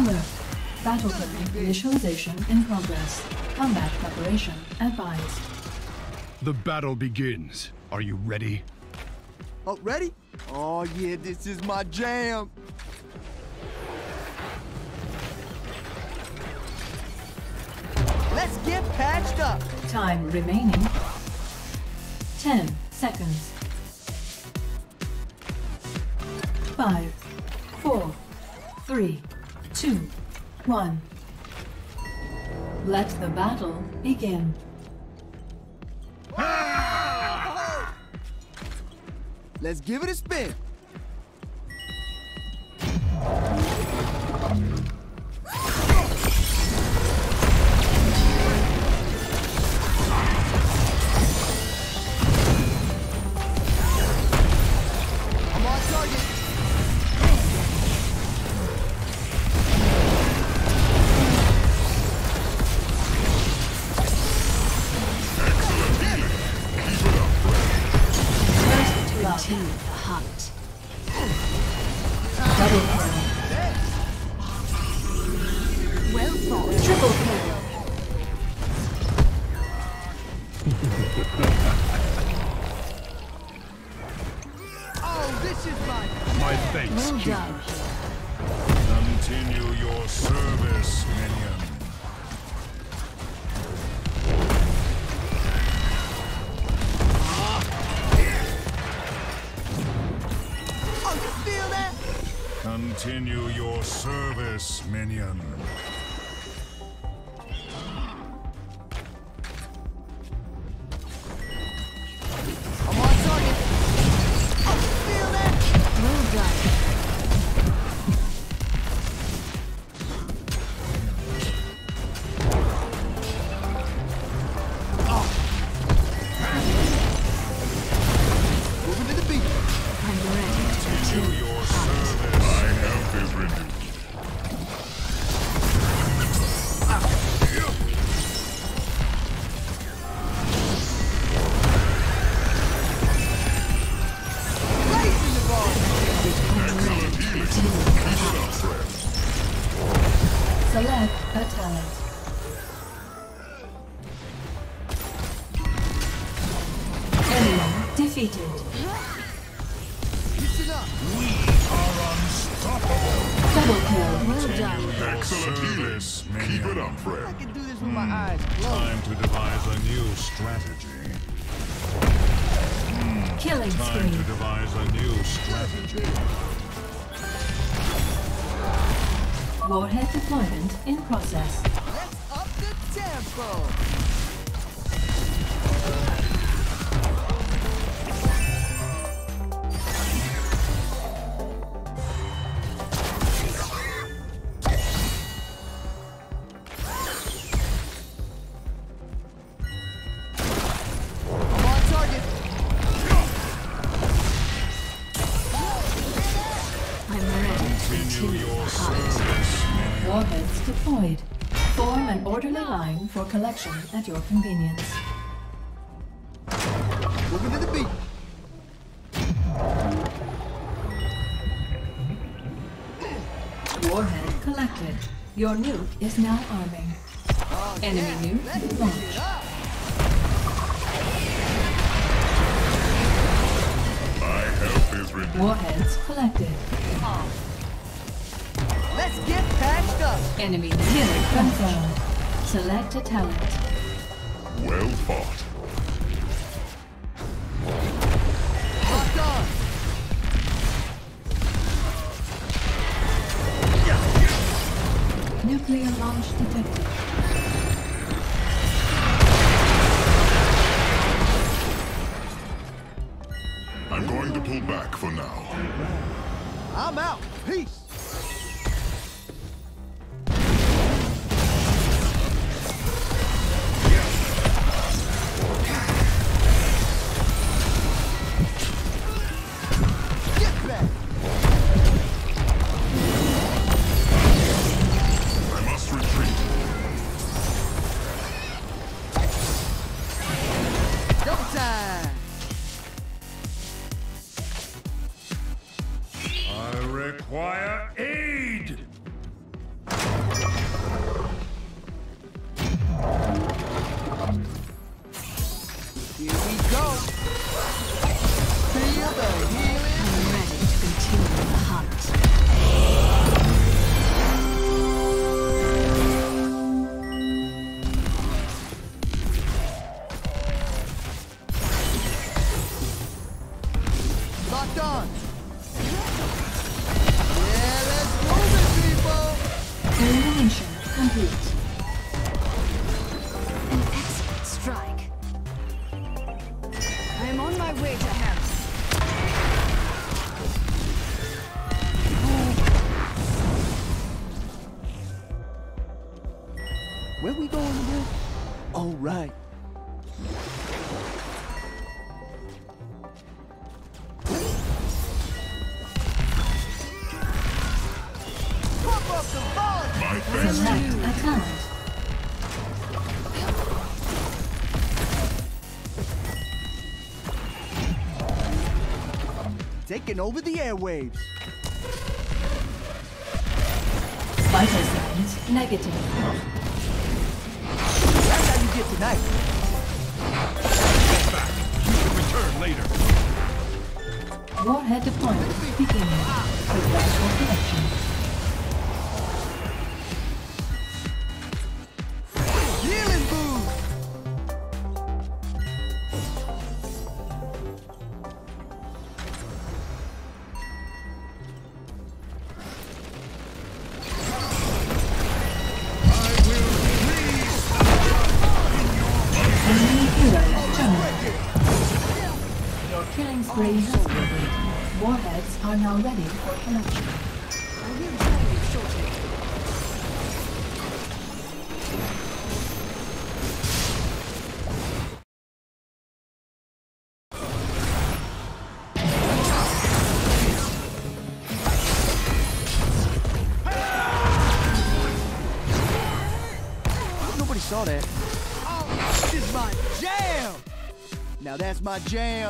Alert. Battle plan initialization in progress. Combat preparation advised. The battle begins. Are you ready? Oh, ready? Oh yeah, this is my jam. Let's get patched up. Time remaining 10 seconds. 5, 4, 3, 2, 1. Let the battle begin. Let's give it a spin. I'm on target. Continue the hunt. Double kill. Well fought. Triple kill. Oh, this is my Thanks, Well King. done. Continue your service, minion. Oh, you feel that? Continue your service, minion. I'm on target. Oh, you feel that? Well done. Moving to the beat. I'm ready to Continue continue your the hunt. service. My help is renewed. Raising the ball. Excellent healing. Keep it up, friend. Select a talent. Enemy defeated. Listen up. We are unstoppable. Double kill. Well done. Excellent healing. Keep it up, I friend. can do this with my eyes closed. Time to devise a new strategy. Killing Time spree. to devise a new strategy. Warhead deployment in process. Let's up the tempo. I'm on target. I'm ready to Continue continue the your hunt. service, minion. Warheads deployed. Form an orderly line for collection at your convenience. Moving to the beat. Warhead collected. Your nuke is now arming. Enemy nuke launched. My help is renewed. Warheads collected. Let's get patched up. Enemy kill confirmed. Select a talent. Well fought. Locked on. Nuclear launch detected. I'm going to pull back for now. I'm out. Peace. Get back. I must retreat. Go time. I require aid! to continue the hunt. Locked on. Yeah, let's move it, people. Elimination complete. An excellent strike. I am on my way to him. Where we going again? All right. Pump up the volume. My Select a talent. Taking over the airwaves. Vital signs negative. That's how you get tonight. Fall back. You can return later. Warhead deployment beginning. Prepare for connection. Healing boost. Enemy hero terminated. Your killing spree has ended. Warheads are now ready for connection. I will join you shortly. Nobody saw that. Oh, this is my jam. Now that's my jam.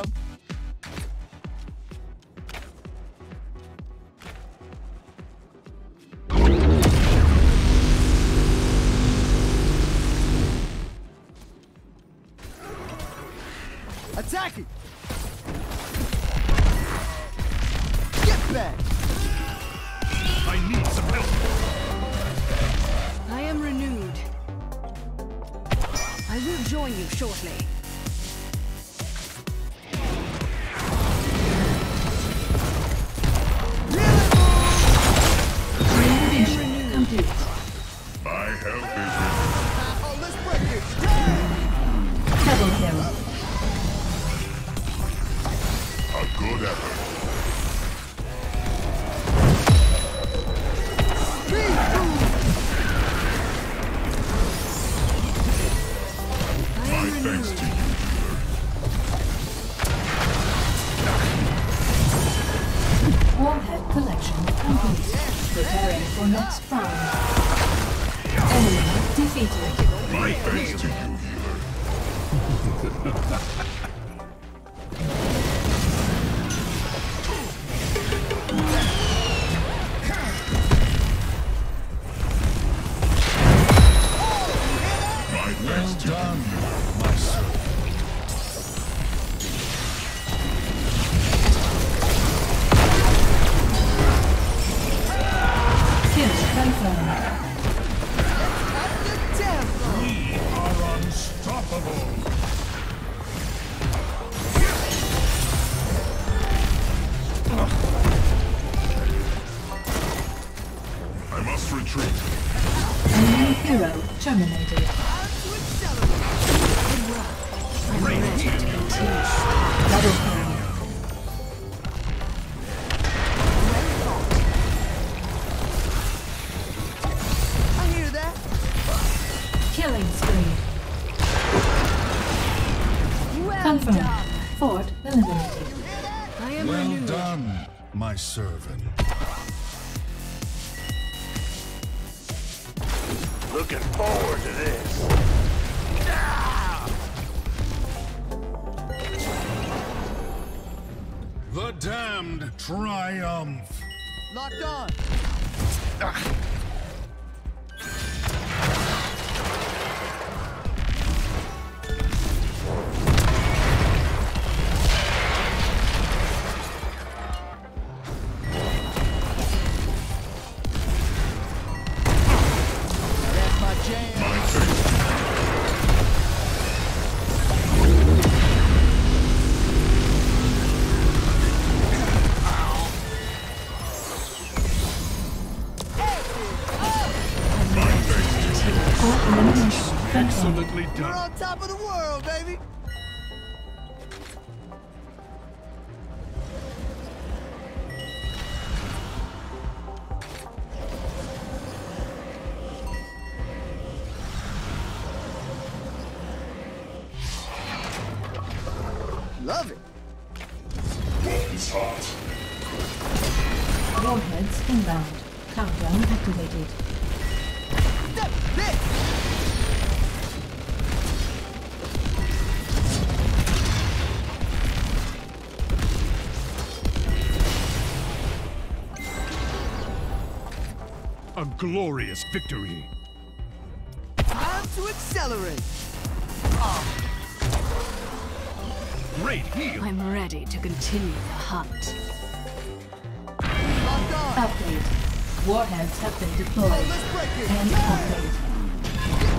Attacking! Get back! I need some help. I am renewed. I will join you shortly. Elimination complete. My help Oh, let's break it! Double kill. is a good effort. Speed boost! I My am thanks renewed. to you. Warhead collection complete. Preparing for next round. Enemy defeated. My thanks to you, healer. My thanks to you, my son. Kill confirmed. Tempo! We are unstoppable. I must retreat. Enemy hero terminated. I'm ready to continue. Double kill. I hear that. Killing spree. Well Confirmed. done. Fort eliminated. I am Well renewed. done, my servant. Looking forward to this. The damned triumph. Locked on. confirmed. Excellently We're done. on top of the world, baby. Love it. Warheads inbound. Countdown activated. Step this. A glorious victory. Time to accelerate. Great heal. I'm ready to continue the hunt. Locked on. Upgrade. Warheads have been deployed. Oh, let's break it. And upgrade.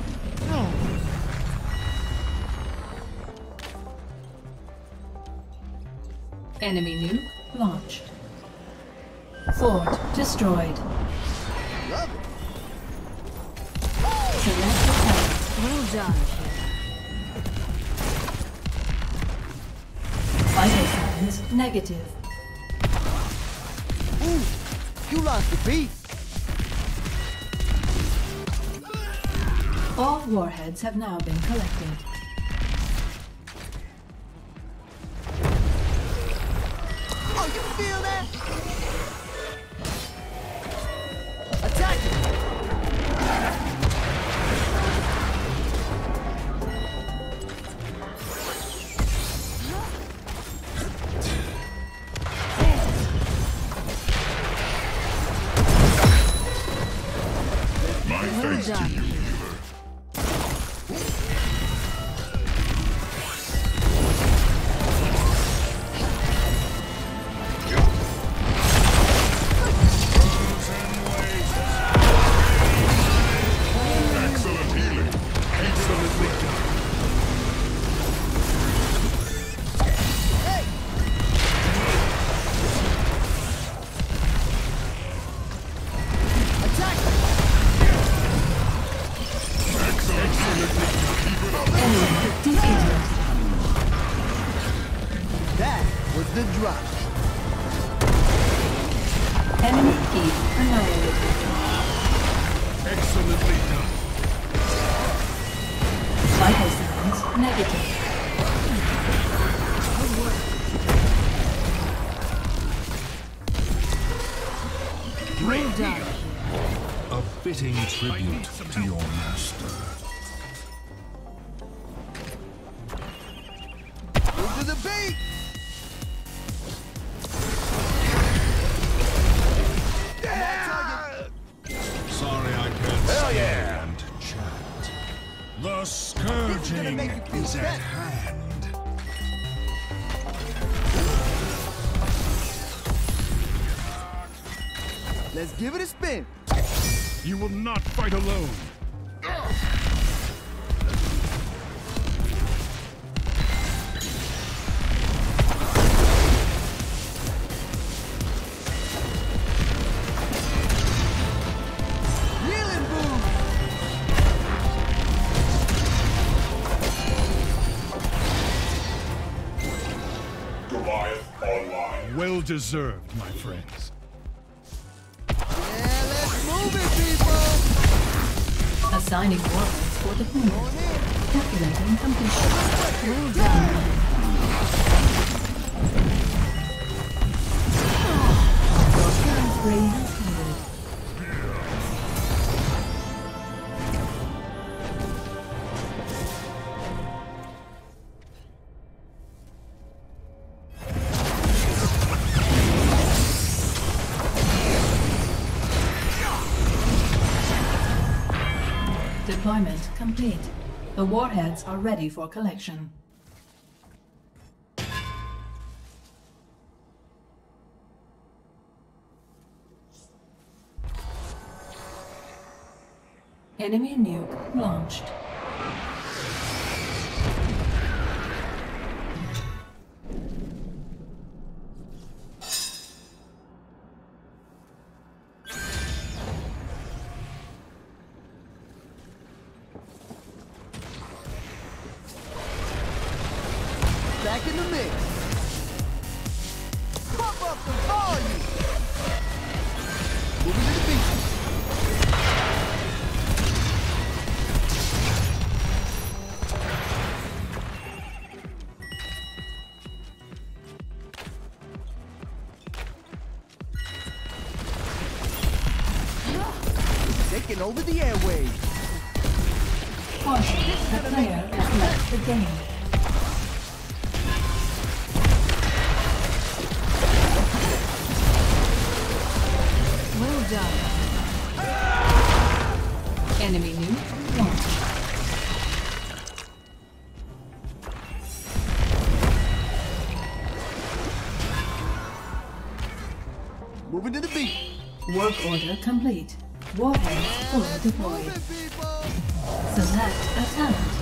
Enemy nuke launched. Fort destroyed. Love it. Select the target. Well done. Vital signs negative. Ooh, you lost the beat. All warheads have now been collected. Oh, you feel that? Attack it. Well done. Hey, attack it. Enemy defeated. That was the drop. Enemy keep annihilated. Excellently done. Vital signs negative. Great Well done. heal. A fitting tribute to your master. Move to the beat. Sorry I can't stay and chat. The scourging make you feel is at better. hand. Let's give it a spin. You will not fight alone. Healing boom. Goliath online. Well deserved, my friends. Yeah, let's move it, people. Assigning warheads for the human. Going in. Calculating completion. Well done. Killing spree has ended. Deployment complete. The warheads are ready for collection. Enemy nuke launched. taking over the airwaves. Caution, the player has left the game. Well done. Enemy new. Launch. Moving to the beat. Work order complete. Warhead fully deployed. Select a talent.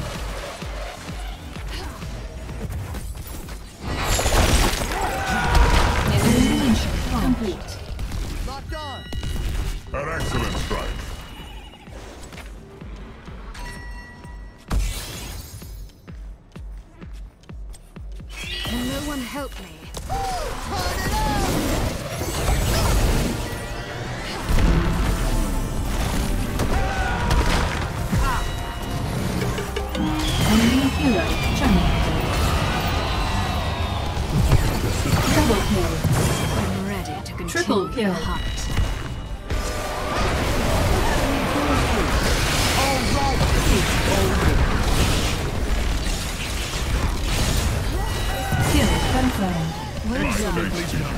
Elimination complete. Locked on. An excellent strike. Can no one help me? Enemy hero terminated. Double kill. I'm ready to continue Triple the kill. hunt. Kill confirmed. Well done.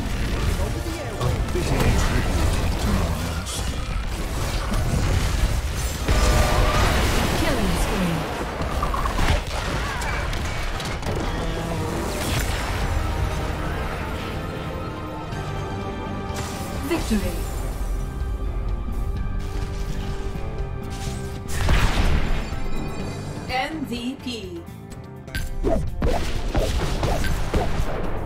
Killing spree. Victory. MVP.